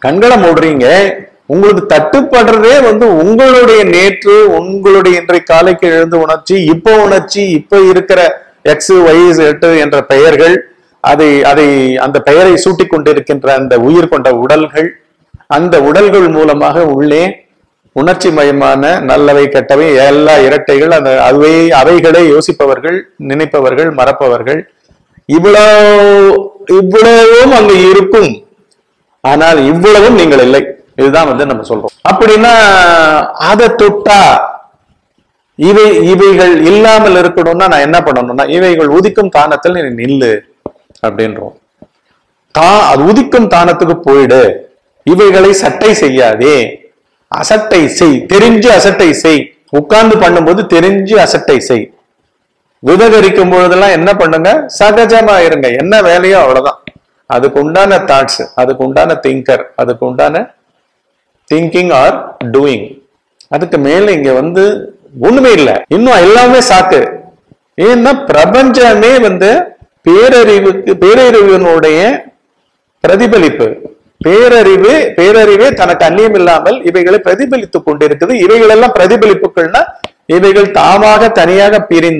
கண்களை மூடுறீங்க. உங்களுக்கு தட்டுப்படுறதே வந்து உங்களுடைய நேற்று, உங்களுடைய இன்றைய காலைக்கு எழுந்து உணர்ச்சி, இப்ப இருக்கிற XYZ என்ற பெயர்கள், அந்த பெயரை சூட்டிக் கொண்டிருக்கின்ற அந்த உயிர் கொண்ட உடல்கள், அந்த உடல்கள் மூலமாக உள்ளே உணர்ச்சி மயமான நல்லவை கெட்டவை எல்லா இரட்டைகள், அந்த அவைகளை யோசிப்பவர்கள், நினைப்பவர்கள், மறப்பவர்கள், இவ்வளவும் அங்கு இருக்கும். ஆனால் இவ்வளவும் நீங்கள் இல்லை. இதுதான் வந்து நம்ம சொல்றோம். அப்படின்னா அதை தொட்டா இவைகள் இல்லாமல் இருக்கணும்னா நான் என்ன பண்ணணும்னா, இவைகள் உதிக்கும் தானத்தில் நீ நில்லு அப்படின்றோம். அது உதிக்கும் தானத்துக்கு போயிடு. இவைகளை சட்டை செய்யாதே, அசட்டை செய். தெரிஞ்சு அசட்டை செய். உட்கார்ந்து பண்ணும்போது தெரிஞ்சு அசட்டை செய். விவகரிக்கும் பொழுதெல்லாம் என்ன பண்ணுங்க, சகஜமா இருங்க. என்ன வேலையோ அவ்வளவுதான். அதுக்கு உண்டான தாட்ஸ், அதுக்கு உண்டான திங்கர், அதுக்கு உண்டான திங்கிங் ஆர் டூயிங். அதுக்கு மேல இங்க வந்து ஒண்ணுமே இல்லை. இன்னும் எல்லாமே சாக்கு. ஏன்னா பிரபஞ்சமே வந்து பேரறிவினுடைய பிரதிபலிப்பு. பேரறிவே தனக்கு அந்நியம் இல்லாமல் இவைகளை பிரதிபலித்துக் கொண்டிருக்குது. இவைகள் எல்லாம் பிரதிபலிப்புகள்னா இவைகள் தாமாக தனியாக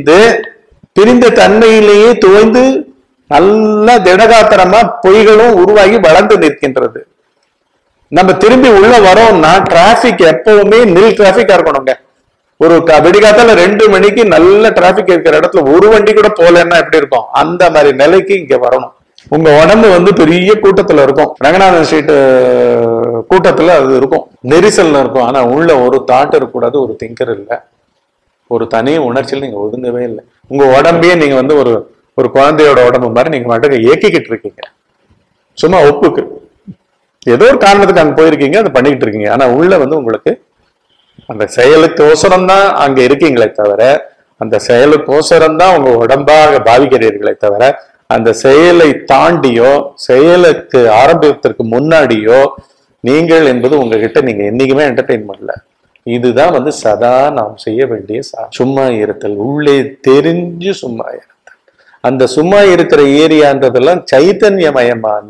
பிரிந்த தன்மையிலேயே துவைந்து நல்ல திடகாத்திரமா பொய்களும் உருவாகி வளர்ந்து நிற்கின்றது. நம்ம திரும்பி உள்ள வரோம்னா டிராபிக் எப்பவுமே நில் டிராபிக்கா இருக்கணுங்க. ஒரு விடிகாத்தால 2 மணிக்கு நல்ல டிராபிக் இருக்கிற இடத்துல ஒரு வண்டி கூட போலன்னா எப்படி இருக்கும், அந்த மாதிரி நிலைக்கு இங்க வரணும். உங்க உடம்பு வந்து பெரிய கூட்டத்துல இருக்கும், ரங்கநாதன் ஸ்ட்ரீட் கூட்டத்துல அது இருக்கும், நெரிசல்ல இருக்கும். ஆனா உள்ள ஒரு தாட் இருக்கக்கூடாது, ஒரு திங்கர் இல்லை, ஒரு தனி உணர்ச்சியில் நீங்க ஒதுங்கவே இல்லை. உங்க உடம்பையே நீங்க வந்து ஒரு குழந்தையோட உடம்பு மாதிரி நீங்க மட்டும் இயக்கிக்கிட்டு இருக்கீங்க. சும்மா ஒப்புக்கு ஏதோ ஒரு காரணத்துக்கு அங்க போயிருக்கீங்க, அதை பண்ணிக்கிட்டு இருக்கீங்க. ஆனா உள்ள வந்து உங்களுக்கு அந்த செயலுக்கோசரம் தான் அங்க இருக்கீங்களே தவிர, அந்த செயலுக்கோசரம் தான் உங்க உடம்பாக பாவிக்கிறீர்களே தவிர, அந்த செயலை தாண்டியோ செயலுக்கு ஆரம்பிப்பதற்கு முன்னாடியோ நீங்கள் என்பது உங்ககிட்ட நீங்க என்னைக்குமே என்டர்டெயின் பண்ணல. இதுதான் வந்து சதா நாம் செய்ய வேண்டிய சும்மா இருத்தல். உள்ளே தெரிஞ்சு சும்மா இருத்தல். அந்த சும்மா இருக்கிற ஏரியான்றதெல்லாம் சைத்தன்யமயமான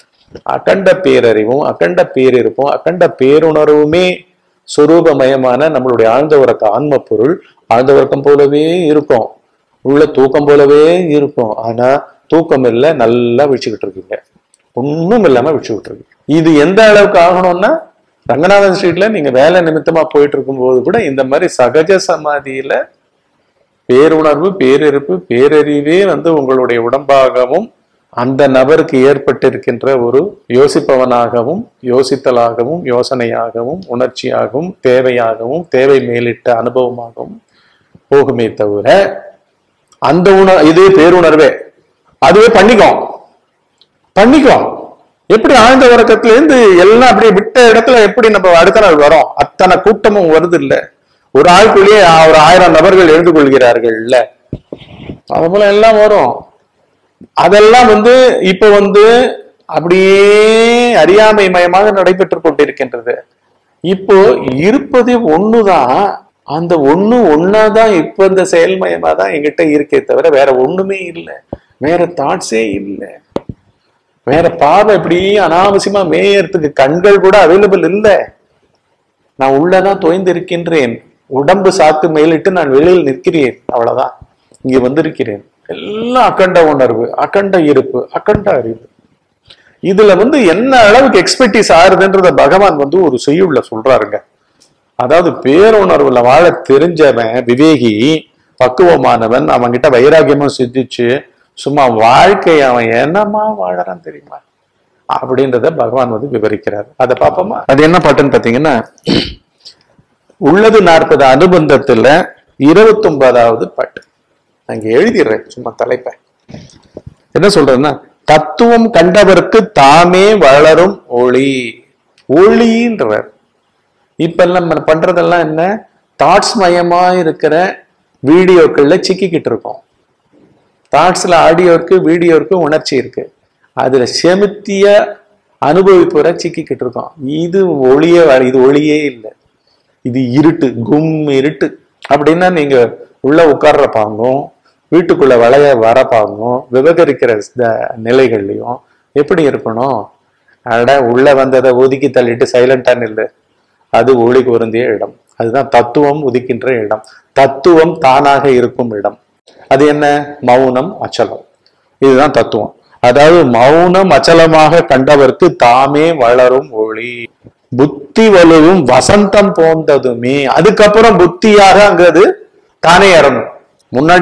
அகண்ட பேரறிவும் அகண்ட பேரிருப்பும் அகண்ட பேருணர்வுமே சொரூபமயமான நம்மளுடைய ஆழ்ந்த உறக்க ஆன்ம பொருள் ஆழ்ந்த உறக்கம் போலவே இருக்கும், உள்ள தூக்கம் போலவே இருக்கும். ஆனா தூக்கம் இல்லை, நல்லா விழிச்சுக்கிட்டு இருக்கீங்க, ஒன்றும் இல்லாம விழிச்சுக்கிட்டு இருக்கீங்க. இது எந்த அளவுக்கு ஆகணும்னா, ரங்கநாதன் ஸ்ட்ரீட்ல நீங்க வேலை நிமித்தமா போயிட்டு இருக்கும் போது கூட இந்த மாதிரி சகஜ சமாதியில பேருணர்வு பேரிருப்பு பேரறிவே வந்து உங்களுடைய உடம்பாகவும் அந்த நபருக்கு ஏற்பட்டிருக்கின்ற ஒரு யோசிப்பவனாகவும் யோசித்தலாகவும் யோசனையாகவும் உணர்ச்சியாகவும் தேவையாகவும் தேவை மேலிட்ட அனுபவமாகவும் போகுமே தவிர, அந்த இதே பேருணர்வே அதுவே பண்ணிக்கும். எப்படி ஆழ்ந்த உறக்கத்துல இருந்து எல்லாம் அப்படியே விட்ட இடத்துல எப்படி நம்ம அடுத்த நாள் வரோம், அத்தனை கூட்டமும் வருது இல்ல, ஒரு ஆளுக்குள்ளேயே ஒரு 1000 நபர்கள் எழுந்து கொள்கிறார்கள் இல்ல, அது போல எல்லாம் வரும். அதெல்லாம் வந்து இப்ப வந்து அப்படியே அறியாமை மயமாக நடைபெற்று கொண்டிருக்கின்றது. இப்போ இருப்பது ஒண்ணுதான், அந்த ஒன்னாதான் இப்ப இந்த செயல்மயமா தான் எங்கிட்ட இருக்கே தவிர வேற ஒண்ணுமே இல்லை, வேற தாட்ஸே இல்லை, வேற பார்வை இப்படி அனாவசியமா மேயறதுக்கு கண்கள் கூட அவைலபிள் இல்லை. நான் உள்ளதான் தோய்ந்து இருக்கின்றேன், உடம்பு சாத்து மேலிட்டு நான் வெளியில் நிற்கிறேன், அவ்வளவுதான். இங்க வந்திருக்கிறேன். எல்லாம் அகண்ட உணர்வு, அகண்ட இருப்பு, அகண்ட அறிவு. இதுல வந்து என்ன அளவுக்கு எக்ஸ்பர்டீஸ் ஆறுதுன்றத பகவான் வந்து ஒரு செய்யுள்ள சொல்றாருங்க. அதாவது பேருணர்வுல வாழ தெரிஞ்சவன் விவேகி பக்குவமானவன், அவன்கிட்ட வைராகியமும் சித்திச்சு சும்மா வாழ்க்கையை அவன் என்னமா வாழறான் தெரியுமா அப்படின்றத பகவான் வந்து விவரிக்கிறார். அதை பார்ப்போமா? அது என்ன பாட்டுன்னு பாத்தீங்கன்னா, உள்ளது 40 அனுபந்தத்துல 29வது பாட்டு. அங்க எழுதிடுறேன் சும்மா தலைப்ப. என்ன சொல்றதுன்னா, தத்துவம் கண்டவருக்கு தாமே வளரும் ஒளி, ஒளின்றவர். இப்ப எல்லாம் நம்ம பண்றதெல்லாம் என்ன, தாட்ஸ் மயமா இருக்கிற வீடியோக்கள்ல சிக்கிக்கிட்டு இருக்கோம். தாட்ஸ்ல ஆடியோ இருக்கு, வீடியோ இருக்கு, உணர்ச்சி இருக்கு, அதுல செமித்திய அனுபவிப்புற சிக்கிக்கிட்டு இருக்கோம். இது ஒளியே இல்லை, இது இருட்டு, கும் இருட்டு. அப்படின்னா நீங்க உள்ள உட்கார்ற பாங்கும் வீட்டுக்குள்ள வர பாங்கும் விவகரிக்கிற நிலைகள்லையும் எப்படி இருக்கணும், அட உள்ள வந்ததை ஒதுக்கி தள்ளிட்டு சைலண்டா நில்லு. அது ஒளி பொருந்திய இடம். அதுதான் தத்துவம் உதிக்கின்ற இடம், தத்துவம் தானாக இருக்கும் இடம். அது என்ன? மௌனம் அச்சலம். இதுதான் தத்துவம். அதாவது மௌனம் அச்சலமாக கண்டவர்க்கு தாமே வளரும் ஒளி. புத்தி வலுவும் வசந்தம் போந்ததுமே. அதுக்கப்புறம் புத்தியாக அங்கிறது தானே இறங்கும். முன்னாடி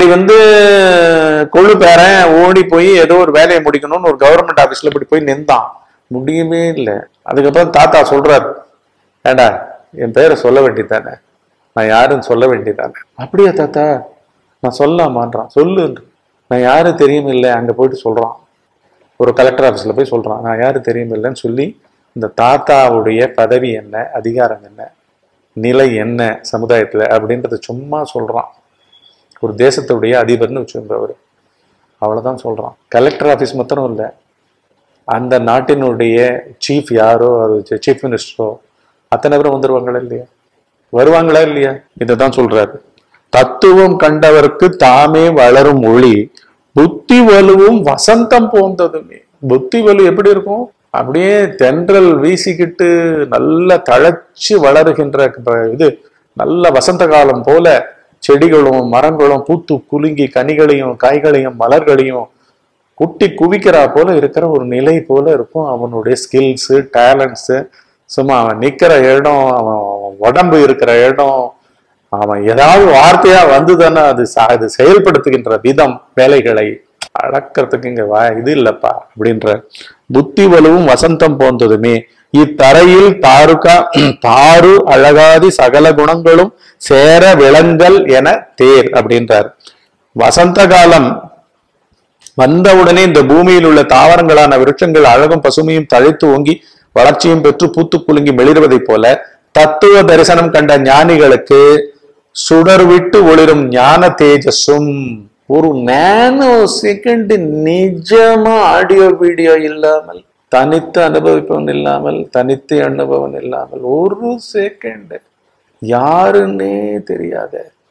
கொழு பேரன் ஓடி போய் ஏதோ ஒரு வேலையை முடிக்கணும்னு ஒரு கவர்மெண்ட் ஆபீஸ்ல இப்படி போய் நின்றான், முடியவே இல்லை. அதுக்கப்புறம் தாத்தா சொல்றாரு, ஏண்டா என் பேரை சொல்ல வேண்டியதானே, நான் யாருன்னு சொல்ல வேண்டியதானே. அப்படியா தாத்தா, நான் சொல்லலாமான்றான். சொல்லு, நான் யாரும் தெரியும் இல்லை. அங்க போயிட்டு சொல்றான், ஒரு கலெக்டர் ஆஃபீஸ்ல போய் சொல்றான், நான் யாரும் தெரியும் இல்லைன்னு சொல்லி இந்த தாத்தாவுடைய பதவி என்ன, அதிகாரம் என்ன, நிலை என்ன சமுதாயத்துல அப்படின்றத சும்மா சொல்றான். ஒரு தேசத்துடைய அதிபர்னு வச்சுக்கோங்க அவரு, அவ்வளவுதான் சொல்றான். கலெக்டர் ஆஃபீஸ் மாத்திரம் இல்லை, அந்த நாட்டினுடைய சீஃப் யாரோ, சீஃப் மினிஸ்டரோ அத்தனை பேரும் வந்துருவாங்களா இல்லையா? வருவாங்களா இல்லையா? இதைதான் சொல்றாரு. தத்துவம் கண்டவர்க்கு தாமே வளரும் ஒளி, புத்தி வலுவும் வசந்தம் போந்ததுமே. புத்தி வலு எப்படி இருக்கும்? அப்படியே தென்றல் வீசிக்கிட்டு நல்ல தழைச்சு வளருகின்ற இது, நல்ல வசந்த காலம் போல செடிகளும் மரங்களும் பூத்து குலுங்கி கனிகளையும் காய்களையும் மலர்களையும் குட்டி குவிக்கிறா போல இருக்கிற ஒரு நிலை போல இருக்கும் அவனுடைய ஸ்கில்ஸு டேலண்ட்ஸு. சும்மா அவன் நிக்கிற இடம், அவன் உடம்பு இருக்கிற இடம், அவன் ஏதாவது வார்த்தையா வந்துதானே அது செயல்படுத்துகின்ற விதம், வேலைகளை அடக்கிறதுக்கு இங்க இது இல்லப்பா அப்படின்ற. புத்தி வலுவும் வசந்தம் போந்ததுமே இத்தரையில் தாரு அழகாதி சகல குணங்களும் சேர விளங்கல் என தேர் அப்படின்றார். வசந்த காலம் வந்தவுடனே இந்த பூமியில் உள்ள தாவரங்களான விருட்சங்கள் அழகும் பசுமையும் தழைத்து ஓங்கி வளர்ச்சியும் பெற்று பூத்து குலுங்கி மெளிர்வதை போல தத்துவ தரிசனம் கண்ட ஞானிகளுக்கு சுடர் விட்டு ஒளிரும் ஞான தேஜஸும் ஒரு நேனோ செகண்ட் நிஜமா ஆடியோ வீடியோ இல்லாமல், தனித்து அனுபவிப்பவன் இல்லாமல், தனித்து அனுபவம் இல்லாமல், ஒரு செகண்ட் யாருன்னே தெரியாத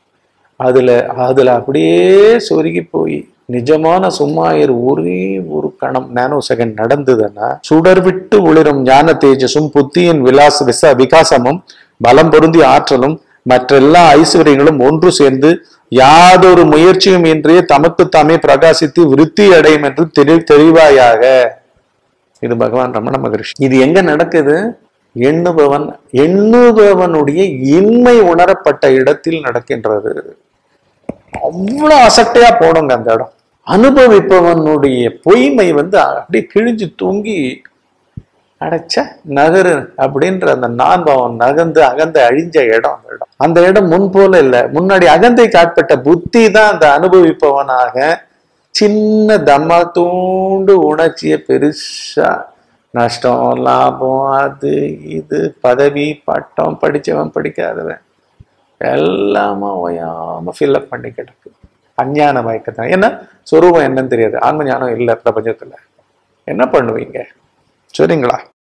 அதுல அப்படியே சொருகி போய் நிஜமான சும்மாயிரு ஒரே ஒரு கணம் நேனோ செகண்ட் நடந்ததுன்னா சுடர் விட்டு ஒளிரும் ஞான தேஜஸும் புத்தியின் விகாசமும் பலம் பொருந்திய ஆற்றலும் மற்றெல்லா ஐஸ்வர்யங்களும் ஒன்று சேர்ந்து யாதொரு முயற்சியும் இன்றைய தமக்கு தாமே பிரகாசித்து விருத்தி அடையும் என்று தெளிவாயாக. இது பகவான் ரமண மகரிஷி. இது எங்க நடக்குது? எண்ணுபவனுடைய இன்மை உணரப்பட்ட இடத்தில் நடக்கின்றது. அவ்வளவு அசட்டையா போடுங்க அந்த இடம். அனுபவிப்பவனுடைய பொய்மை அப்படியே கிழிஞ்சு தூங்கி அடைச்ச நகரு அப்படின்ற அந்த நான்பாவம் நகர்ந்து அகந்த அழிஞ்ச இடம். அந்த இடம் முன் போல இல்லை. முன்னாடி அகந்தைக்கு ஆட்பட்ட புத்தி தான் அந்த அனுபவிப்பவனாக சின்ன தம்மா தூண்டு உணர்ச்சிய பெருசா நஷ்டம் லாபம் அது இது பதவி பட்டம் படிச்சவன் படிக்காதவன் எல்லாமா ஓயாம ஃபில்அப் பண்ணி கிடக்கு. அஞ்ஞான மயக்கத்தான். ஏன்னா சொரூபம் என்னன்னு தெரியாது, ஆன்ம ஞானம் இல்லை பிரபஞ்சத்துல. என்ன பண்ணுவீங்க? சரிங்களா?